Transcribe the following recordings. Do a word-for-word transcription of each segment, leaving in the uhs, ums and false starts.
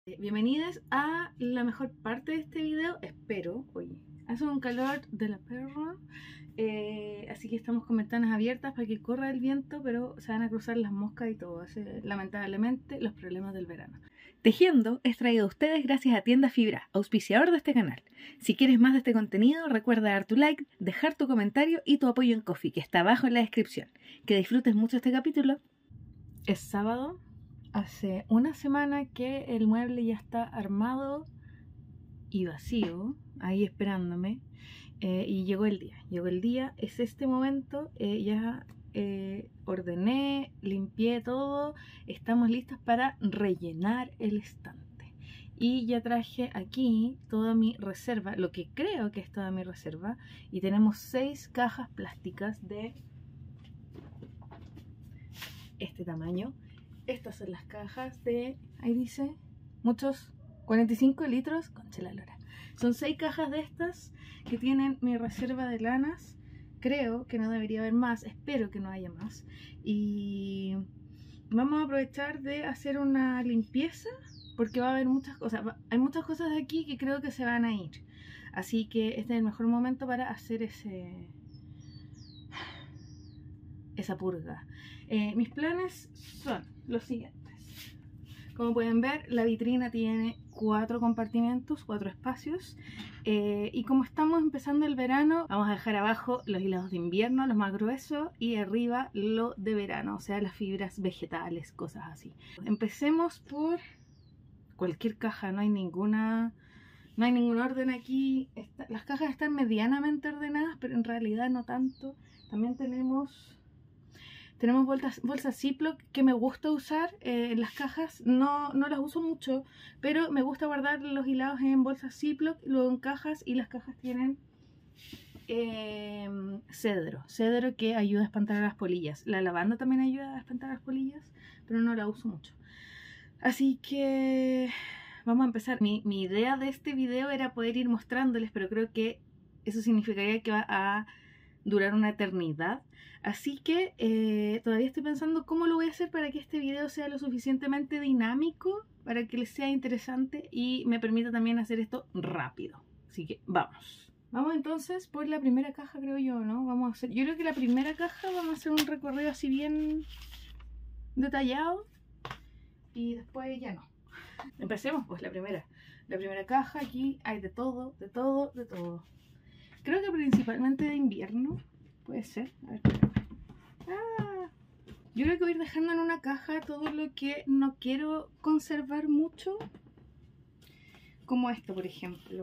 Bienvenidos a la mejor parte de este video, espero. Oye, hace un calor de la perra, eh, así que estamos con ventanas abiertas para que corra el viento, pero se van a cruzar las moscas y todo. Hace, lamentablemente, los problemas del verano. Tejiendo es traído a ustedes gracias a Tienda Fibra, auspiciador de este canal. Si quieres más de este contenido, recuerda dar tu like, dejar tu comentario y tu apoyo en Ko-fi, que está abajo en la descripción. Que disfrutes mucho este capítulo. Es sábado. Hace una semana que el mueble ya está armado y vacío, ahí esperándome, eh, y llegó el día, llegó el día, es este momento, eh, ya eh, ordené, limpié todo, estamos listos para rellenar el estante. Y ya traje aquí toda mi reserva, lo que creo que es toda mi reserva, y tenemos seis cajas plásticas de este tamaño. Estas son las cajas de, ahí dice, muchos, cuarenta y cinco litros, concha la lora. Son seis cajas de estas que tienen mi reserva de lanas. Creo que no debería haber más, espero que no haya más. Y vamos a aprovechar de hacer una limpieza, porque va a haber muchas cosas. Hay muchas cosas de aquí que creo que se van a ir. Así que este es el mejor momento para hacer ese... esa purga. Eh, mis planes son los siguientes. Como pueden ver, la vitrina tiene cuatro compartimentos, cuatro espacios, eh, y como estamos empezando el verano, vamos a dejar abajo los hilados de invierno, los más gruesos, y arriba lo de verano, o sea, las fibras vegetales, cosas así. Empecemos por cualquier caja, no hay ninguna... No hay ningún orden aquí. Está, las cajas están medianamente ordenadas, pero en realidad no tanto. También tenemos... Tenemos bolsas, bolsas Ziploc que me gusta usar eh, en las cajas. No, no las uso mucho, pero me gusta guardar los hilados en bolsas Ziploc, luego en cajas, y las cajas tienen eh, cedro. Cedro que ayuda a espantar a las polillas. La lavanda también ayuda a espantar a las polillas, pero no la uso mucho. Así que vamos a empezar. Mi, mi idea de este video era poder ir mostrándoles, pero creo que eso significaría que va a durar una eternidad. Así que eh, todavía estoy pensando cómo lo voy a hacer para que este video sea lo suficientemente dinámico, para que les sea interesante y me permita también hacer esto rápido. Así que vamos. Vamos entonces por la primera caja, creo yo, ¿no? Vamos a hacer, yo creo que la primera caja vamos a hacer un recorrido así bien detallado y después ya no. Empecemos pues la primera. La primera caja, aquí hay de todo, de todo, de todo. Creo que principalmente de invierno. Puede ser. A ver, espérame. Ah, yo creo que voy a ir dejando en una caja todo lo que no quiero conservar mucho. Como esto, por ejemplo.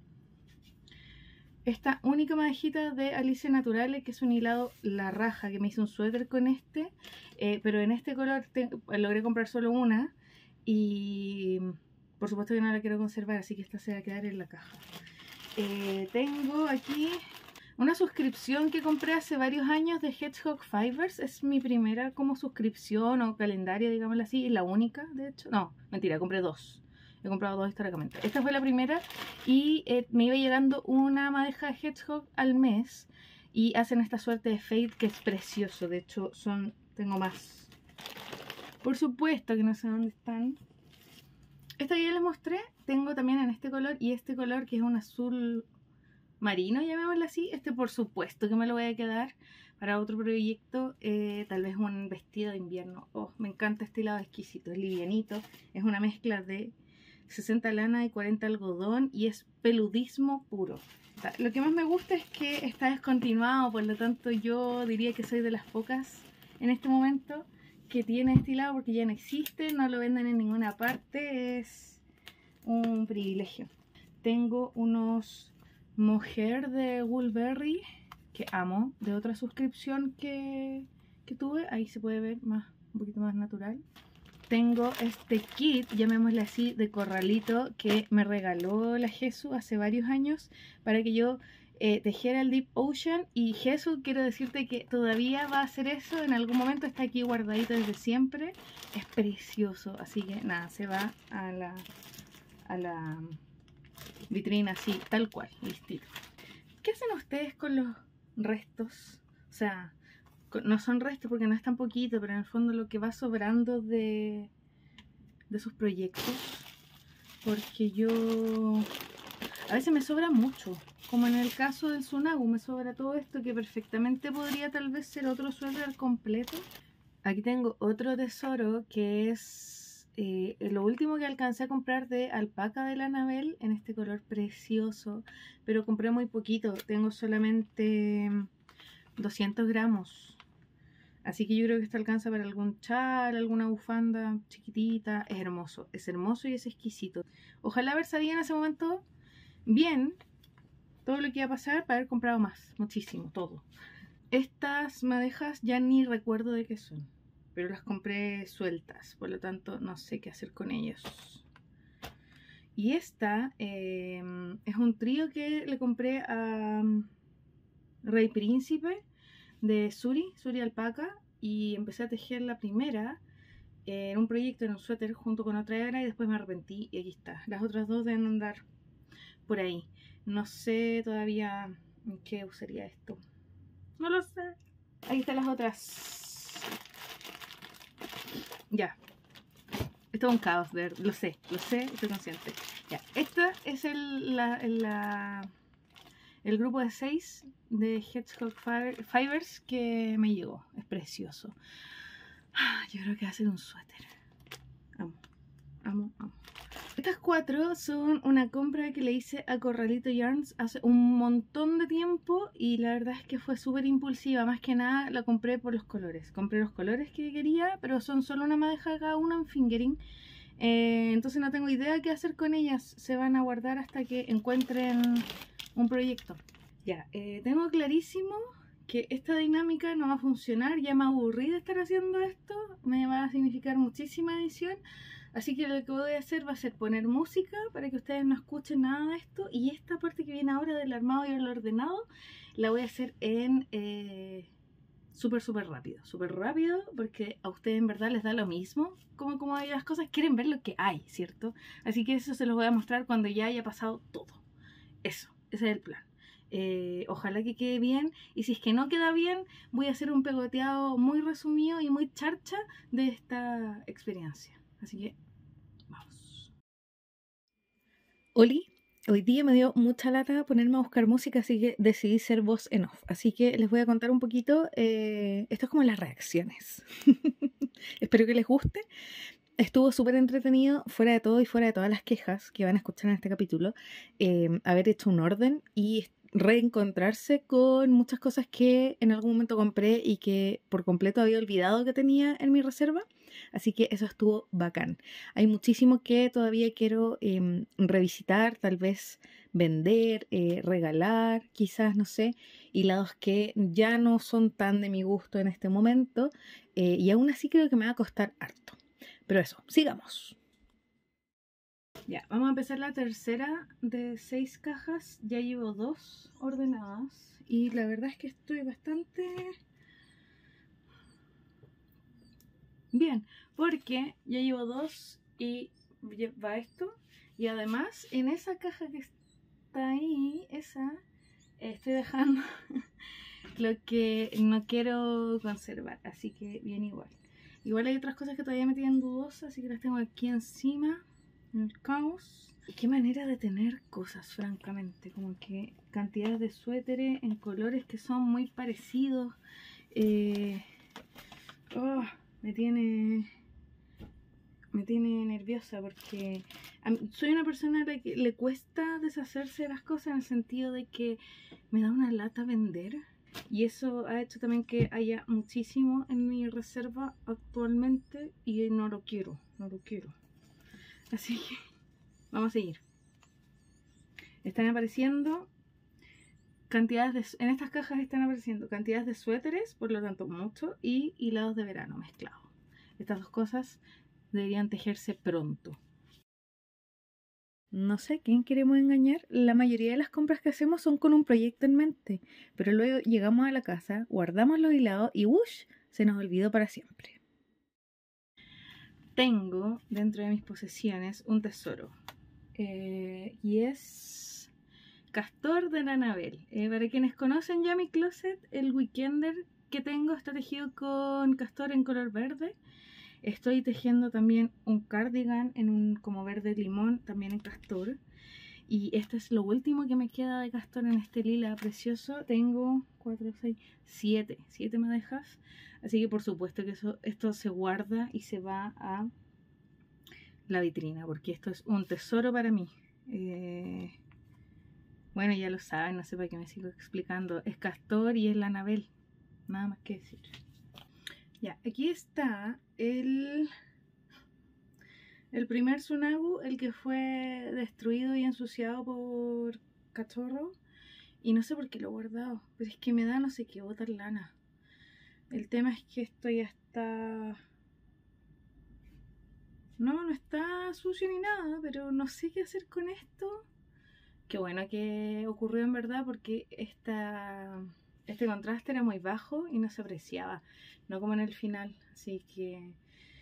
Esta única madejita de Alicia Naturales, que es un hilado La Raja, que me hice un suéter con este. Eh, pero en este color te, logré comprar solo una. Y por supuesto que no la quiero conservar, así que esta se va a quedar en la caja. Eh, tengo aquí una suscripción que compré hace varios años de Hedgehog Fibers. Es mi primera como suscripción o calendario, digámoslo así. Es la única, de hecho. No, mentira, compré dos. He comprado dos históricamente. Esta fue la primera y eh, me iba llegando una madeja de Hedgehog al mes. Y hacen esta suerte de fade que es precioso. De hecho, son tengo más. Por supuesto que no sé dónde están. Esta que ya les mostré, tengo también en este color y este color que es un azul marino, llamémoslo así. Este por supuesto que me lo voy a quedar para otro proyecto, eh, tal vez un vestido de invierno. Oh, me encanta este hilado exquisito, es livianito, es una mezcla de sesenta lana y cuarenta algodón y es peludismo puro. O sea, lo que más me gusta es que está descontinuado, por lo tanto yo diría que soy de las pocas en este momento que tiene este hilado, porque ya no existe, no lo venden en ninguna parte, es un privilegio. Tengo unos mohair de Woolberry que amo, de otra suscripción que, que tuve, ahí se puede ver más, un poquito más natural. Tengo este kit, llamémosle así, de corralito que me regaló la Jesús hace varios años para que yo Eh, tejiera el Deep Ocean. Y Jesús, quiero decirte que todavía va a hacer eso en algún momento, está aquí guardadito desde siempre, es precioso, así que nada, se va a la, a la vitrina así, tal cual, listito. ¿Qué hacen ustedes con los restos? O sea, no son restos porque no es tan poquito, pero en el fondo lo que va sobrando de, de sus proyectos. porque yo a veces me sobra mucho, como en el caso del Tsunagu, me sobra todo esto que perfectamente podría tal vez ser otro suéter completo. Aquí tengo otro tesoro que es eh, lo último que alcancé a comprar de alpaca de la Anabel en este color precioso, pero compré muy poquito, tengo solamente doscientos gramos. Así que yo creo que esto alcanza para algún chal, alguna bufanda chiquitita. Es hermoso, es hermoso y es exquisito. Ojalá haber sabido en ese momento bien todo lo que iba a pasar para haber comprado más, muchísimo, todo. Estas madejas ya ni recuerdo de qué son, pero las compré sueltas, por lo tanto no sé qué hacer con ellos. Y esta eh, es un trío que le compré a Rey Príncipe de Suri, Suri Alpaca, y empecé a tejer la primera en un proyecto, en un suéter junto con otra hebra, y después me arrepentí y aquí está. Las otras dos deben andar por ahí. No sé todavía en qué usaría esto. No lo sé. Ahí están las otras. Ya. Esto es un caos, de verdad. Lo sé, lo sé, estoy consciente. Ya. Esta es el, la, la, el grupo de seis de Hedgehog Fibers que me llegó. Es precioso. Yo creo que va a ser un suéter. Amo, amo, amo. Estas cuatro son una compra que le hice a Corralito Yarns hace un montón de tiempo y la verdad es que fue súper impulsiva. Más que nada la compré por los colores. Compré los colores que quería, pero son solo una madeja cada una en fingering. Eh, entonces no tengo idea qué hacer con ellas. Se van a guardar hasta que encuentren un proyecto. Ya, eh, tengo clarísimo que esta dinámica no va a funcionar. Ya me aburrí de estar haciendo esto. Me va a significar muchísima edición. Así que lo que voy a hacer va a ser poner música para que ustedes no escuchen nada de esto. Y esta parte que viene ahora del armado y el ordenado la voy a hacer en eh, súper súper rápido. Súper rápido porque a ustedes en verdad les da lo mismo. Como, como hay las cosas, quieren ver lo que hay, ¿cierto? Así que eso se los voy a mostrar cuando ya haya pasado todo. Eso, ese es el plan. Eh, ojalá que quede bien, y si es que no queda bien voy a hacer un pegoteado muy resumido y muy charcha de esta experiencia. Así que vamos. Oli, hoy día me dio mucha lata ponerme a buscar música, así que decidí ser voz en off. Así que les voy a contar un poquito, eh, esto es como las reacciones. Espero que les guste. Estuvo súper entretenido, fuera de todo y fuera de todas las quejas que van a escuchar en este capítulo, eh, haber hecho un orden y reencontrarse con muchas cosas que en algún momento compré y que por completo había olvidado que tenía en mi reserva. Así que eso estuvo bacán. Hay muchísimo que todavía quiero eh, revisitar, tal vez vender, eh, regalar, quizás, no sé, hilados que ya no son tan de mi gusto en este momento, eh, y aún así creo que me va a costar harto. Pero eso, sigamos. Ya, vamos a empezar la tercera de seis cajas. Ya llevo dos ordenadas y la verdad es que estoy bastante bien, porque ya llevo dos y va esto. Y además en esa caja que está ahí, esa, estoy dejando lo que no quiero conservar, así que bien igual. Igual hay otras cosas que todavía me tienen dudosas, así que las tengo aquí encima, en el caos. Y qué manera de tener cosas, francamente. Como que cantidades de suéteres en colores que son muy parecidos. Eh, oh, me tiene... Me tiene nerviosa porque a mí, soy una persona a la que le cuesta deshacerse de las cosas, en el sentido de que me da una lata vender. Y eso ha hecho también que haya muchísimo en mi reserva actualmente y no lo quiero, no lo quiero. Así que vamos a seguir. Están apareciendo cantidades de... En estas cajas están apareciendo cantidades de suéteres, por lo tanto mucho, y hilados de verano mezclados. Estas dos cosas deberían tejerse pronto. No sé quién queremos engañar. La mayoría de las compras que hacemos son con un proyecto en mente, pero luego llegamos a la casa, guardamos los hilados y ¡wush! Se nos olvidó para siempre. Tengo dentro de mis posesiones un tesoro, eh, y es Castor de la Anabel. Eh, para quienes conocen ya mi closet, el Weekender que tengo está tejido con castor en color verde. Estoy tejiendo también un cardigan en un como verde limón, también en castor. Y este es lo último que me queda de castor en este lila precioso. Tengo cuatro, seis, siete, siete madejas. Así que por supuesto que eso, esto se guarda y se va a la vitrina, porque esto es un tesoro para mí. Eh, bueno, ya lo saben, no sé para qué me sigo explicando. Es castor y es la Anabel. Nada más que decir. Ya, aquí está el, el primer Tsunagu, el que fue destruido y ensuciado por cachorro. Y no sé por qué lo he guardado, pero es que me da no sé qué botar lana. El tema es que esto ya está... No, no está sucio ni nada, pero no sé qué hacer con esto. Qué bueno que ocurrió en verdad, porque esta, este contraste era muy bajo y no se apreciaba, no como en el final. Así que,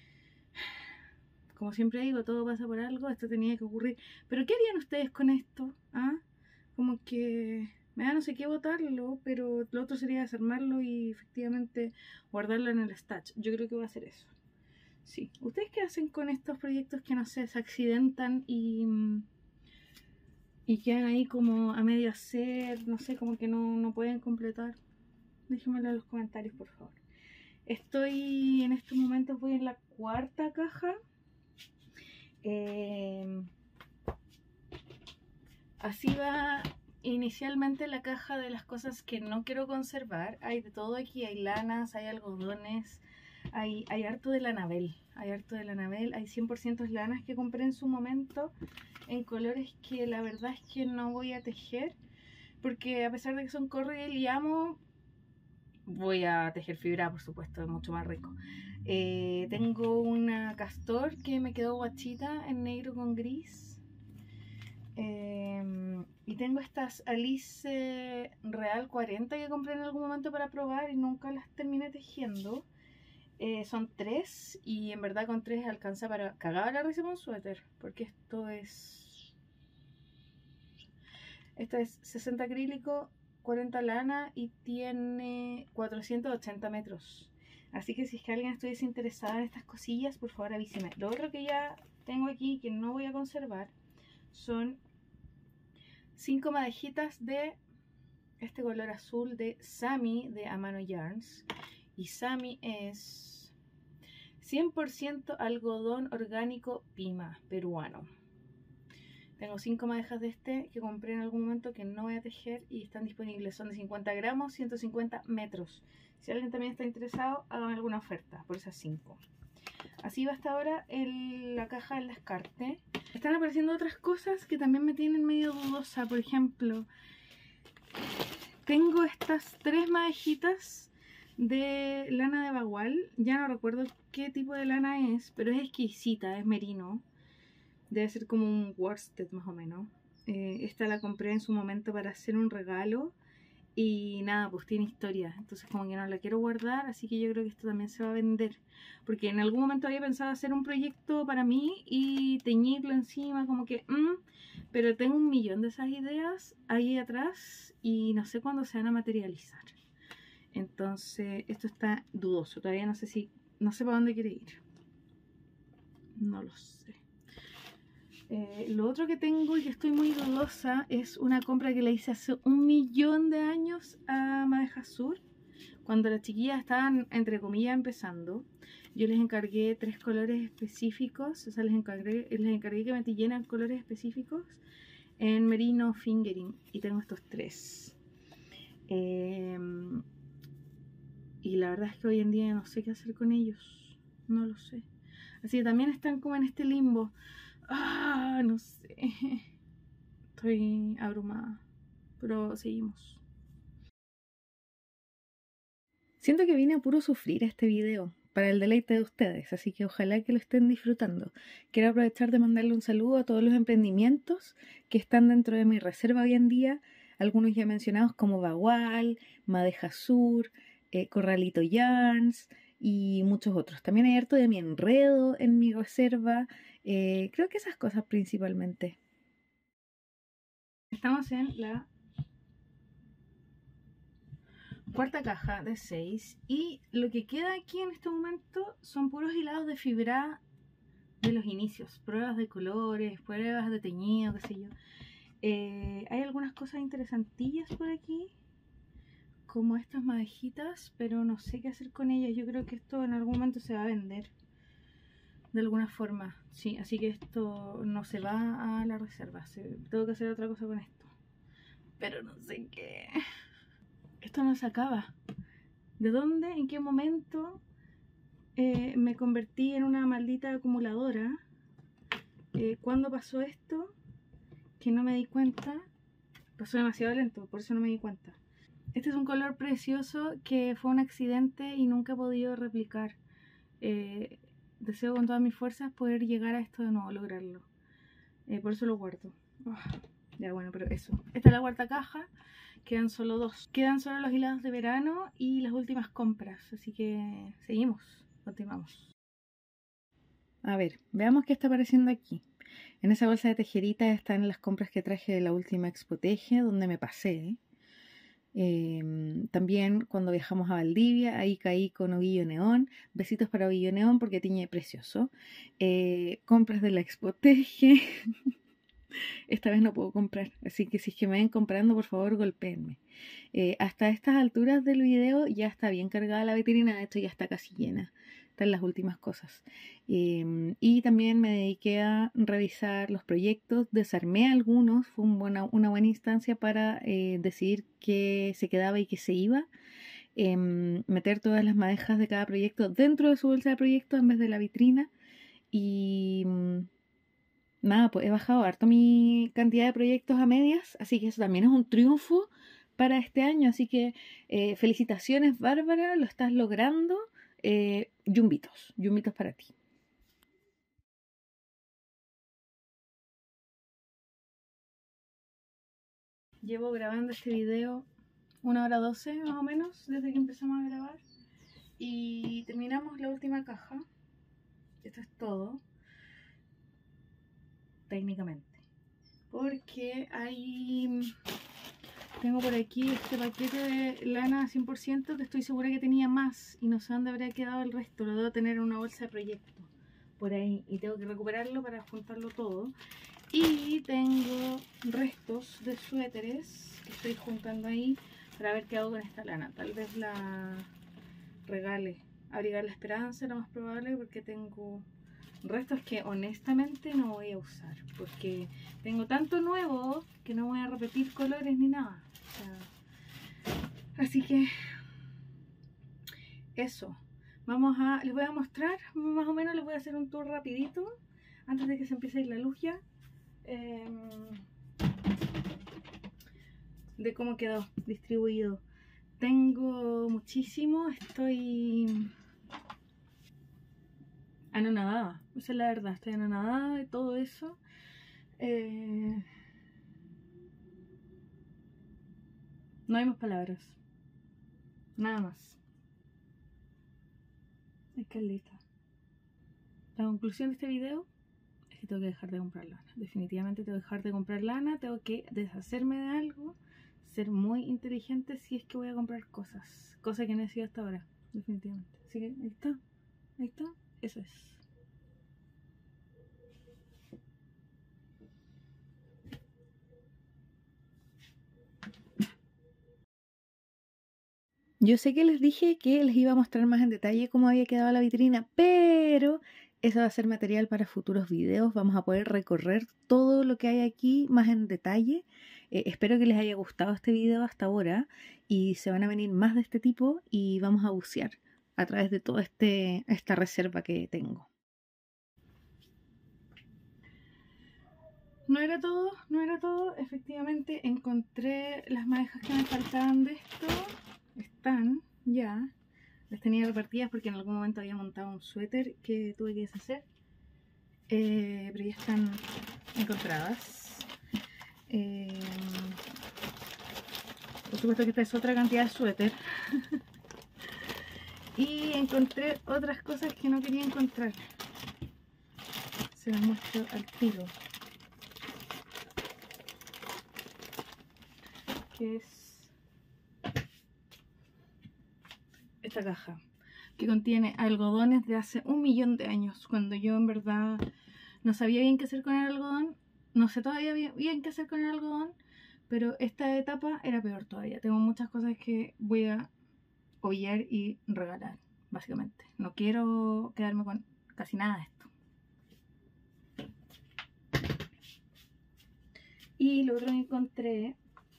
como siempre digo, todo pasa por algo, esto tenía que ocurrir. Pero ¿qué harían ustedes con esto? ¿Ah? Como que me da no sé qué botarlo, pero lo otro sería desarmarlo y efectivamente guardarlo en el stash. Yo creo que voy a hacer eso. Sí. ¿Ustedes qué hacen con estos proyectos que no sé, se accidentan y, y quedan ahí como a medio hacer? No sé, como que no, no pueden completar. Déjenmelo en los comentarios, por favor. Estoy en estos momentos, voy en la cuarta caja. Eh, así va inicialmente la caja de las cosas que no quiero conservar. Hay de todo aquí, hay lanas, hay algodones, hay, hay harto de la Anabel. Hay harto de la Anabel, hay cien por ciento lanas que compré en su momento en colores que la verdad es que no voy a tejer, porque a pesar de que son corriel y amo, voy a tejer fibra, por supuesto, es mucho más rico. Eh, tengo una castor que me quedó guachita en negro con gris. Eh, y tengo estas Alice Real cuarenta que compré en algún momento para probar y nunca las terminé tejiendo. Eh, son tres y en verdad con tres alcanza para cagar la risa con un suéter, porque esto es esto es sesenta acrílico, cuarenta lana y tiene cuatrocientos ochenta metros. Así que si es que alguien estuviese interesado en estas cosillas, por favor avíseme. Lo otro que ya tengo aquí que no voy a conservar son cinco madejitas de este color azul de Sami de Amano Yarns. Y Sami es cien por ciento algodón orgánico Pima peruano. Tengo cinco madejas de este que compré en algún momento que no voy a tejer y están disponibles. Son de cincuenta gramos, ciento cincuenta metros. Si alguien también está interesado, hágame alguna oferta por esas cinco. Así va hasta ahora el, la caja del descarte. Están apareciendo otras cosas que también me tienen medio dudosa. Por ejemplo, tengo estas tres madejitas de lana de bagual. Ya no recuerdo qué tipo de lana es, pero es exquisita, es merino. Debe ser como un worsted más o menos. Eh, esta la compré en su momento para hacer un regalo. Y nada, pues tiene historia. Entonces como que no la quiero guardar. Así que yo creo que esto también se va a vender. Porque en algún momento había pensado hacer un proyecto para mí y teñirlo encima. Como que... Mmm, pero tengo un millón de esas ideas ahí atrás. Y no sé cuándo se van a materializar. Entonces esto está dudoso. Todavía no sé si... No sé para dónde quiere ir. No lo sé. Eh, lo otro que tengo y que estoy muy dudosa es una compra que le hice hace un millón de años a Madeja Sur, cuando las chiquillas estaban entre comillas empezando. Yo les encargué tres colores específicos, o sea, les encargué, les encargué que me tilleran colores específicos en merino fingering y tengo estos tres. Eh, y la verdad es que hoy en día no sé qué hacer con ellos, no lo sé. Así que también están como en este limbo. Ah, no sé. Estoy abrumada. Pero seguimos. Siento que vine a puro sufrir este video para el deleite de ustedes, así que ojalá que lo estén disfrutando. Quiero aprovechar de mandarle un saludo a todos los emprendimientos que están dentro de mi reserva hoy en día. Algunos ya mencionados como Bagual, Madeja Sur, eh, Corralito Yarns y muchos otros. También hay harto de mi enredo en mi reserva. Eh, creo que esas cosas principalmente. Estamos en la Cuarta caja de seis. Y lo que queda aquí en este momento son puros hilados de fibra de los inicios. Pruebas de colores, pruebas de teñido, qué sé yo. Eh, hay algunas cosas interesantillas por aquí, como estas madejitas, pero no sé qué hacer con ellas. Yo creo que esto en algún momento se va a vender de alguna forma, sí, así que esto no se va a la reserva. Se, tengo que hacer otra cosa con esto, pero no sé qué. Esto no se acaba. ¿De dónde, en qué momento eh, me convertí en una maldita acumuladora? Eh, ¿Cuándo pasó esto? Que no me di cuenta. Pasó demasiado lento, por eso no me di cuenta. Este es un color precioso que fue un accidente y nunca he podido replicar. Eh, deseo con todas mis fuerzas poder llegar a esto de nuevo, lograrlo. Eh, por eso lo guardo. Oh, ya bueno, pero eso. Esta es la cuarta caja. Quedan solo dos. Quedan solo los hilados de verano y las últimas compras. Así que seguimos, continuamos. A ver, veamos qué está apareciendo aquí. En esa bolsa de tejeritas están las compras que traje de la última Expo Teje, donde me pasé. Eh, también cuando viajamos a Valdivia, ahí caí con Ovillo Neón. Besitos para Ovillo Neón porque tiñe precioso. Eh, compras de la Expo Teje. Esta vez no puedo comprar, así que si es que me ven comprando, por favor golpéenme. Eh, hasta estas alturas del video ya está bien cargada la vitrina, de hecho ya está casi llena. Están las últimas cosas. Eh, y también me dediqué a revisar los proyectos, desarmé algunos, fue un buena, una buena instancia para eh, decidir qué se quedaba y qué se iba. Eh, meter todas las madejas de cada proyecto dentro de su bolsa de proyectos en vez de la vitrina. Y nada, pues he bajado harto mi cantidad de proyectos a medias, así que eso también es un triunfo para este año. Así que eh, felicitaciones, Bárbara, lo estás logrando. Eh, yumbitos, yumbitos para ti. Llevo grabando este video una hora doce más o menos desde que empezamos a grabar y terminamos la última caja. Esto es todo, técnicamente, porque hay... Tengo por aquí este paquete de lana cien por ciento que estoy segura que tenía más y no sé dónde habría quedado el resto. Lo debo tener en una bolsa de proyecto por ahí y tengo que recuperarlo para juntarlo todo. Y tengo restos de suéteres que estoy juntando ahí para ver qué hago con esta lana. Tal vez la regale. Abrigar la esperanza, lo más probable, porque tengo restos que honestamente no voy a usar, porque tengo tanto nuevo que no voy a repetir colores ni nada. O sea, así que eso. Vamos a, les voy a mostrar más o menos, les voy a hacer un tour rapidito antes de que se empiece a ir la luz ya, eh, de cómo quedó distribuido. Tengo muchísimo, estoy anonadada, esa es la verdad, estoy anonadada de todo eso. Eh, no hay más palabras, nada más. Es caleta. La conclusión de este video es que tengo que dejar de comprar lana. Definitivamente tengo que dejar de comprar lana, tengo que deshacerme de algo, ser muy inteligente si es que voy a comprar cosas, cosas que no he sido hasta ahora, definitivamente. Así que ahí está, ahí está, eso es. Yo sé que les dije que les iba a mostrar más en detalle cómo había quedado la vitrina, pero eso va a ser material para futuros videos. Vamos a poder recorrer todo lo que hay aquí más en detalle. Eh, espero que les haya gustado este video hasta ahora y se van a venir más de este tipo y vamos a bucear a través de toda este, esta reserva que tengo. No era todo, no era todo. Efectivamente encontré las madejas que me faltaban de esto. Están ya. Las tenía repartidas porque en algún momento había montado un suéter que tuve que deshacer. Eh, pero ya están encontradas. Eh, por supuesto que esta es otra cantidad de suéter. Y encontré otras cosas que no quería encontrar. Se las muestro al tiro. Que es esta caja, que contiene algodones de hace un millón de años, cuando yo en verdad no sabía bien qué hacer con el algodón. No sé todavía bien, bien qué hacer con el algodón, pero esta etapa era peor todavía. Tengo muchas cosas que voy a obviar y regalar, básicamente. No quiero quedarme con casi nada de esto. Y lo otro que encontré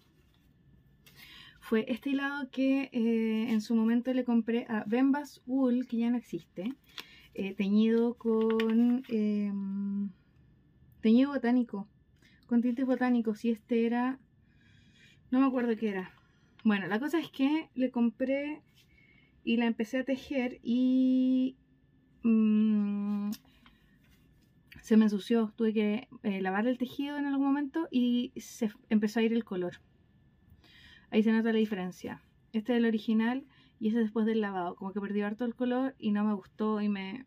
fue este hilado que eh, en su momento le compré a Bembas Wool, que ya no existe, eh, teñido con eh, teñido botánico, con tintes botánicos. Y este era, no me acuerdo qué era. Bueno, la cosa es que le compré y la empecé a tejer y mmm, se me ensució. Tuve que eh, lavar el tejido en algún momento y se empezó a ir el color. Ahí se nota la diferencia. Este es el original y ese después del lavado. Como que perdí harto el color y no me gustó y me,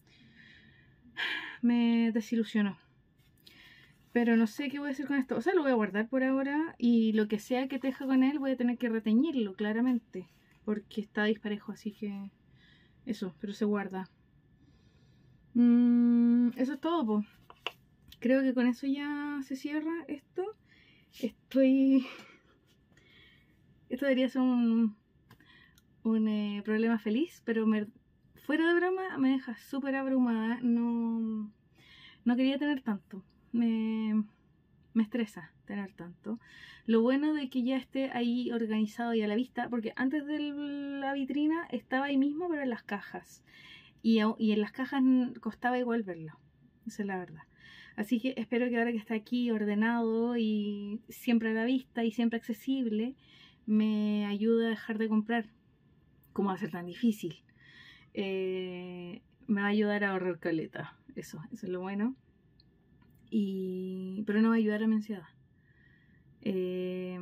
me desilusionó. Pero no sé qué voy a hacer con esto. O sea, lo voy a guardar por ahora y lo que sea que teja con él voy a tener que reteñirlo, claramente. Porque está disparejo, así que eso, pero se guarda. Mm, eso es todo, pues. Creo que con eso ya se cierra esto. Estoy... Esto debería ser un, un eh, problema feliz, pero me, fuera de broma me deja súper abrumada. No, no quería tener tanto. Me, me estresa tener tanto. Lo bueno de que ya esté ahí organizado y a la vista, porque antes de la vitrina estaba ahí mismo, pero en las cajas. Y, y en las cajas costaba igual verlo. Esa es la verdad. Así que espero que ahora que está aquí ordenado y siempre a la vista y siempre accesible, me ayude a dejar de comprar. ¿Cómo va a ser tan difícil? Eh, me va a ayudar a ahorrar caleta. Eso, eso es lo bueno. Y, pero no va a ayudar a mi ansiedad. Eh,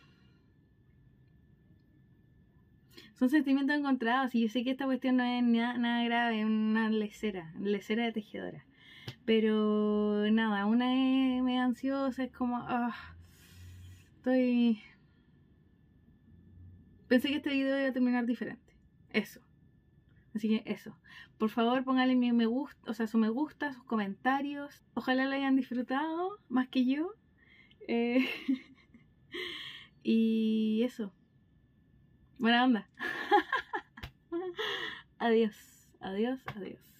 son sentimientos encontrados. Y yo sé que esta cuestión no es nada, nada grave, es una lecera, lecera de tejedora. Pero nada, una es medio ansiosa, es como... Oh, estoy... Pensé que este video iba a terminar diferente. Eso. Así que eso. Por favor, pónganle mi me gusta, o sea, su me gusta, sus comentarios. Ojalá lo hayan disfrutado más que yo. Eh, y eso. Buena onda. Adiós. Adiós, adiós.